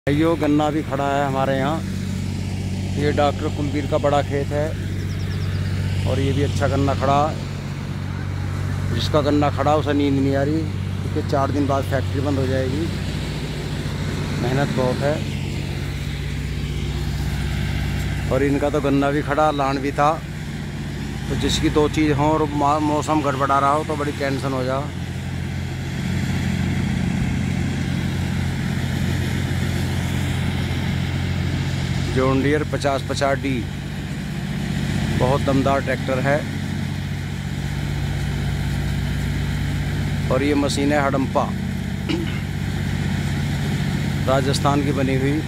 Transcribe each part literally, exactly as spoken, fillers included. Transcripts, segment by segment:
भाइयों, गन्ना भी खड़ा है हमारे यहाँ। ये डॉक्टर कुलबीर का बड़ा खेत है और ये भी अच्छा गन्ना खड़ा। जिसका गन्ना खड़ा उसे नींद नहीं आ रही, क्योंकि चार दिन बाद फैक्ट्री बंद हो जाएगी। मेहनत बहुत है। और इनका तो गन्ना भी खड़ा, लान भी था। तो जिसकी दो चीज़ हों और मौसम गड़बड़ा रहा हो तो बड़ी टेंशन हो जा। जॉन डियर पचास पचास डी बहुत दमदार ट्रैक्टर है। और ये मशीन है हडम्पा, राजस्थान की बनी हुई।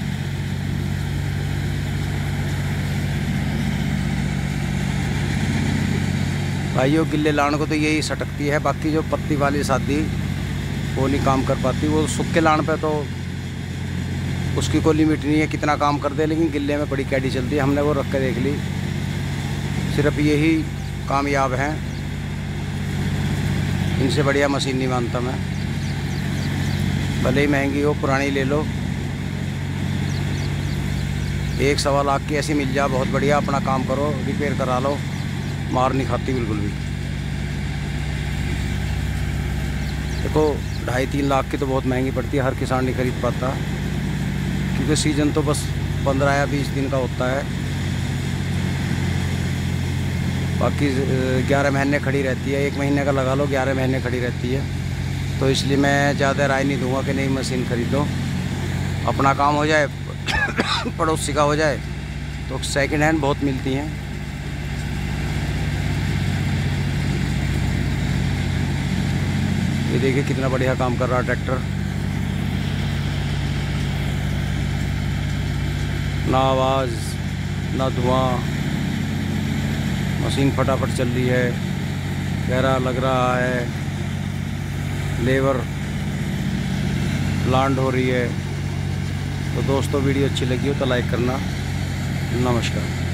भाइयों, गिल्ले लान को तो यही सटकती है, बाकी जो पत्ती वाली शादी वो नहीं काम कर पाती। वो सूखे लान पे तो उसकी कोई लिमिट नहीं है, कितना काम कर दे, लेकिन गिल्ले में बड़ी कैडी चलती है। हमने वो रख के देख ली, सिर्फ यही कामयाब हैं। इनसे बढ़िया मशीन नहीं मानता मैं, भले ही महंगी हो, पुरानी ले लो। एक सवा लाख की ऐसी मिल जाए बहुत बढ़िया, अपना काम करो, रिपेयर करा लो, मार नहीं खाती बिल्कुल भी। देखो, ढाई तीन लाख की तो बहुत महंगी पड़ती है, हर किसान नहीं खरीद पाता, क्योंकि सीज़न तो बस पंद्रह या बीस दिन का होता है। बाकी ग्यारह महीने खड़ी रहती है। एक महीने का लगा लो, ग्यारह महीने खड़ी रहती है। तो इसलिए मैं ज़्यादा राय नहीं दूंगा कि नई मशीन खरीदो, अपना काम हो जाए पड़ोसी का हो जाए। तो सेकंड हैंड बहुत मिलती हैं। ये देखिए कितना बढ़िया काम कर रहा है ट्रैक्टर। ना आवाज़ ना धुआं, मशीन फटाफट चल रही है, गहरा लग रहा है, लेबर लांड हो रही है। तो दोस्तों, वीडियो अच्छी लगी हो तो लाइक करना। नमस्कार।